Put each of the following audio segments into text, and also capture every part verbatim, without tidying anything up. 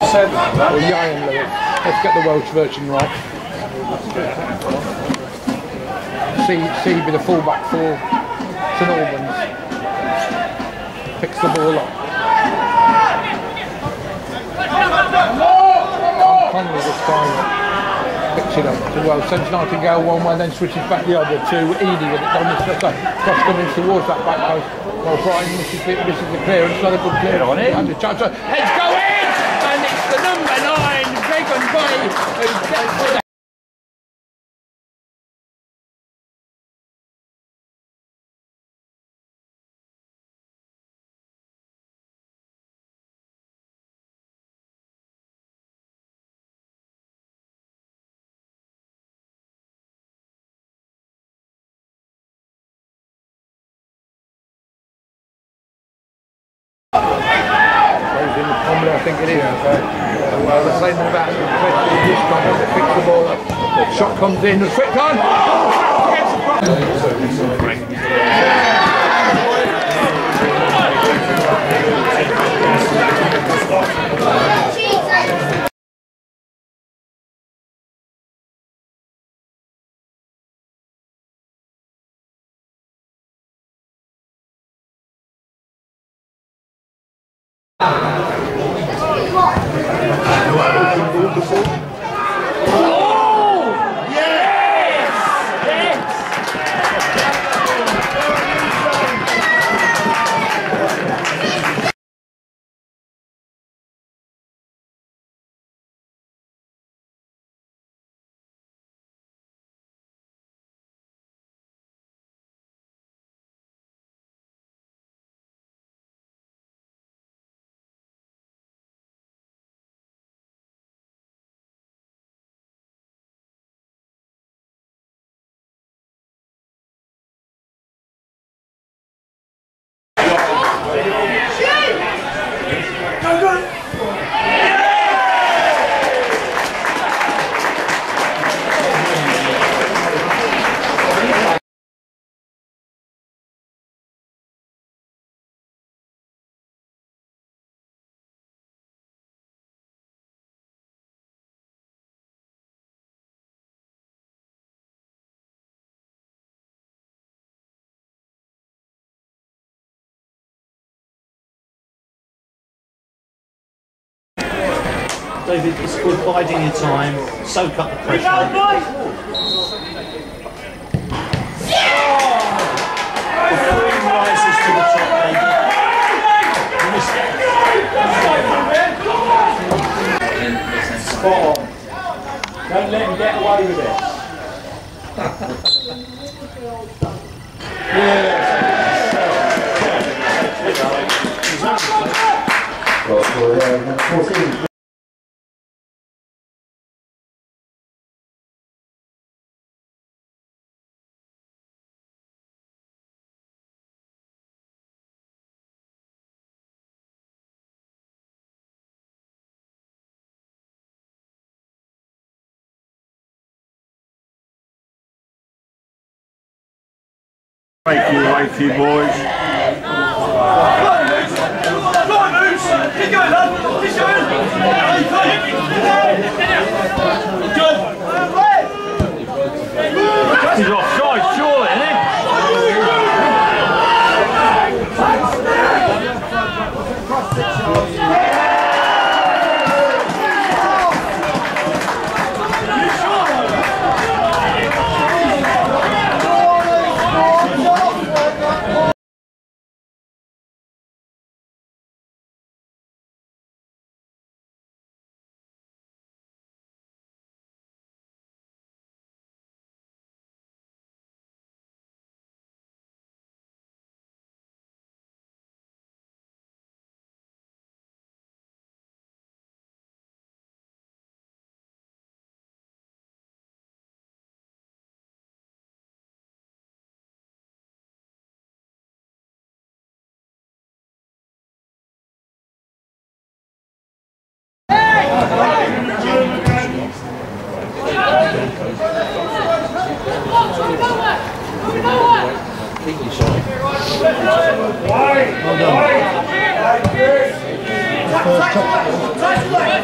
seven. Well, Yayan Lewis. Let's get the Welsh version right. C, C be the fullback for St Albans. Picks the ball up. Conley this time picks it up to well, sends Nightingale one way, then switches back the other to Edie with it down this side. Cross coming towards that back post. Well, Brighton misses the, misses the clearance, another good clearance on it. And the chance, heads go in, and it's the number nine, Big and Ngoyi, who gets for the in the comedy, I think it is. Yeah, okay. Yeah, well, the same about the question this time, they fix the ball up. The shot comes in, the quick time. Oh, against the front. David, it's good biding your time, soak up the pressure. Oh, the three rises to the top, David. You missed it. Spot on. Don't let him get away with it. Yeah. Thank you, wifey boys. He's offside, surely, isn't he? Well done.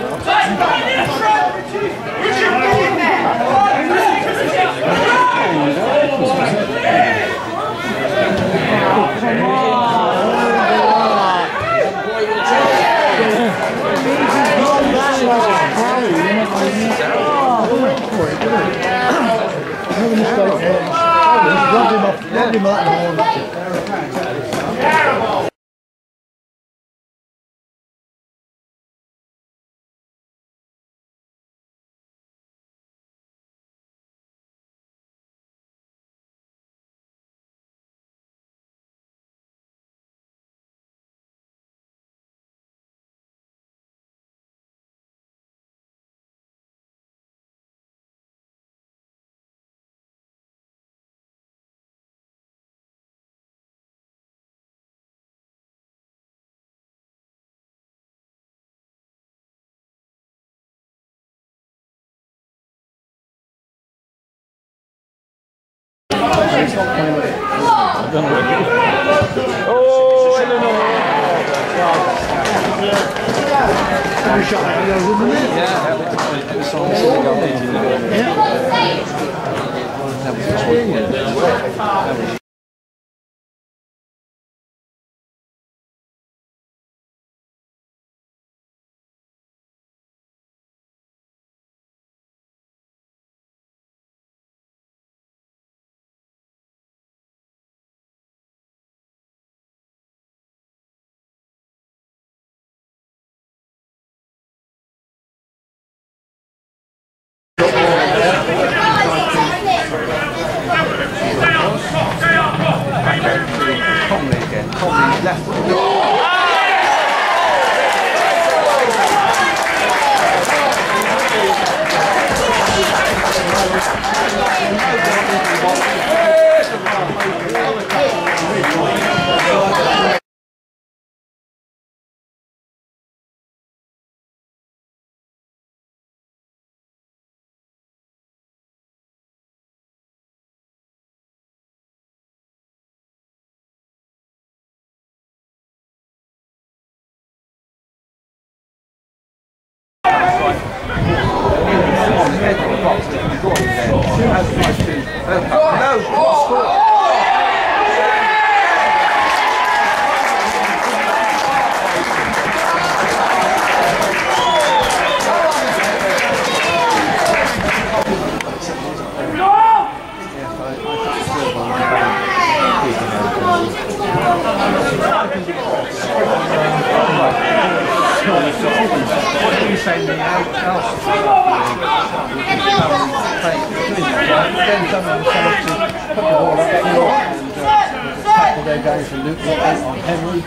They're going for Luke on Henry,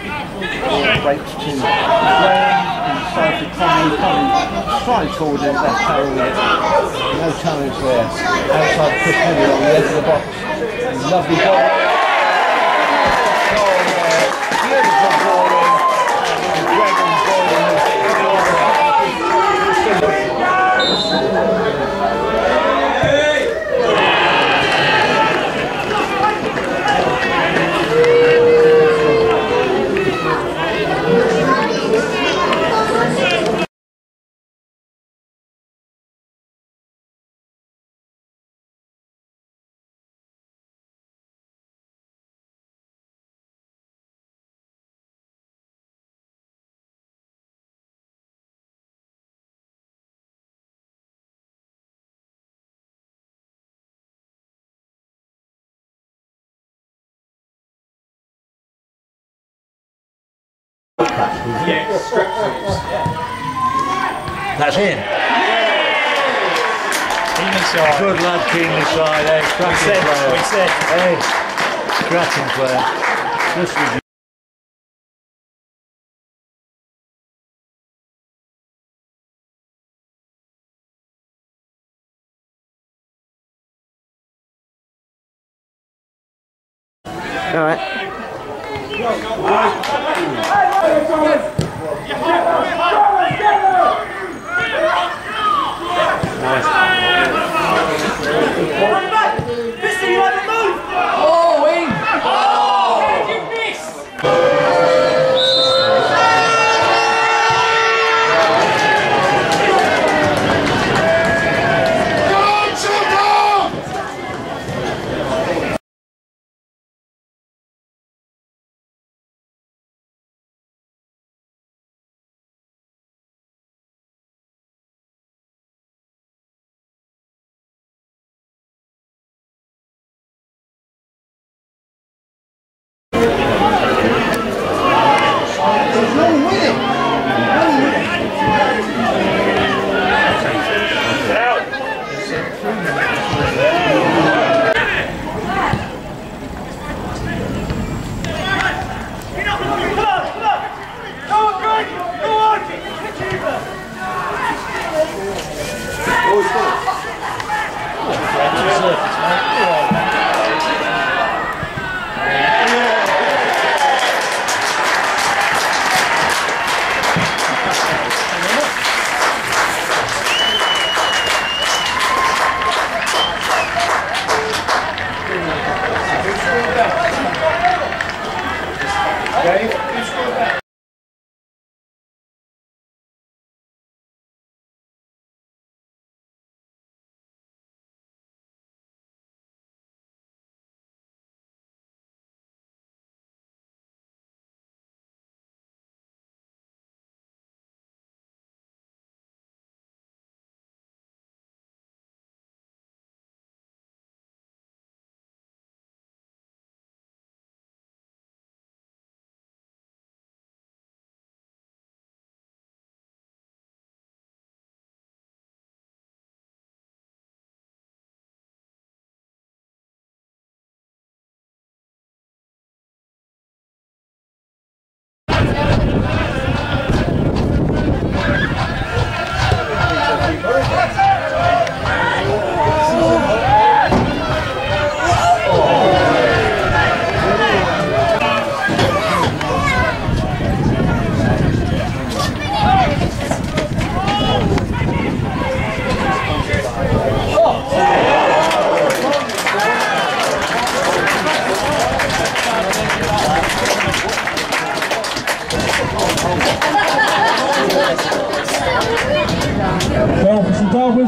breaks to Graham, inside to Conley, Conley strides forward into that tower with it, no challenge there, outside Chris Henry on the edge of the box, lovely ball, goal there, beautiful ball in, and Graham ball in. Yeah, structures. That's in. Keenly side. Good lad, keenly side, eh? Scratching player. We said. Hey, scratching player. Just with you. All right.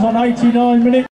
on eighty-nine minutes.